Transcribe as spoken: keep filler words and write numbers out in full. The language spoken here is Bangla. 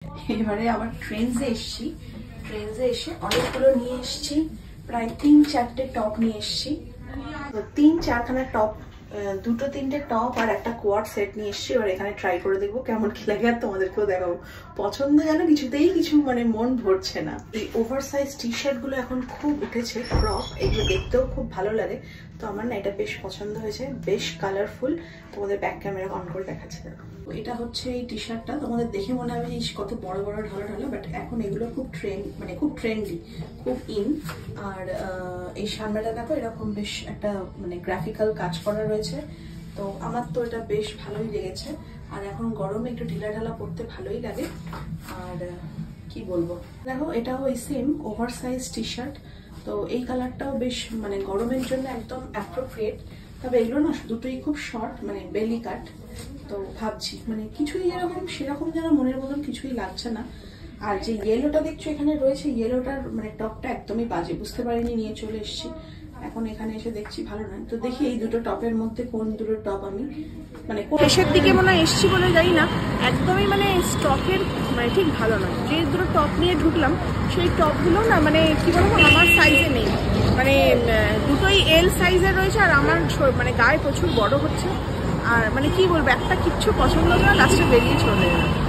এবারে আবার ট্রেন্ডসে এসছি, ট্রেন্ডসে এসে অনেকগুলো নিয়ে এসছি, প্রায় তিন চারটে টপ নিয়ে এসছি। তো তিন চারখানা টপ, দুটো তিনটে টপ আর একটা কোয়াড সেট নিয়ে এসছি। এবার এখানে ট্রাই করে দেখবো কেমন কি লাগে, আর তোমাদেরকেও দেখাবো। পছন্দ যেন কিছুতেই কিছু মানে মন ভরছে না। এই ওভার সাইজ টি শার্ট গুলো এখন খুব উঠেছে, ক্রপ, এগুলো দেখতেও খুব ভালো লাগে। তো আমার না এটা বেশ পছন্দ হয়েছে, বেশ কালারফুল। তোমাদের ব্যাক ক্যামেরা অন করে দেখাচ্ছে। দেখো এটা হচ্ছে এই টি শার্টটা, তোমাদের দেখে মনে হবে কত বড় বড় ঢালা ঢালা, বাট এখন এগুলো খুব ট্রেন্ড, মানে খুব ট্রেন্ডি, খুব ইন। আর এই সামনেটা দেখো এরকম বেশ একটা মানে গ্রাফিক্যাল কাজ করা রয়েছে। তো আমার তো এটা বেশ ভালোই লেগেছে। আর এখন গরমে একটু ঢিলা ঢালা পরতে ভালোই লাগে। আর কি বলবো, দেখো এটাও এই same over size T shirt. তো এই কালারটাও বেশ মানে গরমের জন্য একদম অ্যাপ্রোপ্রিয়েট। তবে এগুলো না দুটোই খুব শর্ট, মানে বেলি কাট। তো ভাবছি মানে কিছুই এরকম সেরকম যেন মনের মতন কিছুই লাগছে না। আর যে ইয়েলোটা দেখছো এখানে রয়েছে, ইয়েলোটার মানে টপটা একদমই বাজে, বুঝতে পারিনি, নিয়ে চলে এসেছি। এখন এখানে এসে দেখছি ভালো নয়। তো দেখি এই দুটো টপের মধ্যে কোন দুটো টপ আমি মানে শেষের দিকে মনে হয় এসছি বলে যাই না, একদমই মানে স্টকের মানে ঠিক ভালো নয়। যে দুটো টপ নিয়ে ঢুকলাম সেই টপগুলো না মানে কি বলবো আমার সাইজে নেই, মানে দুটোই এল সাইজের রয়েছে। আর আমার মানে গায়ে প্রচুর বড় হচ্ছে। আর মানে কি বলবো, একটা কিচ্ছু পছন্দ না, লাস্টে বেরিয়ে চলে যাবে।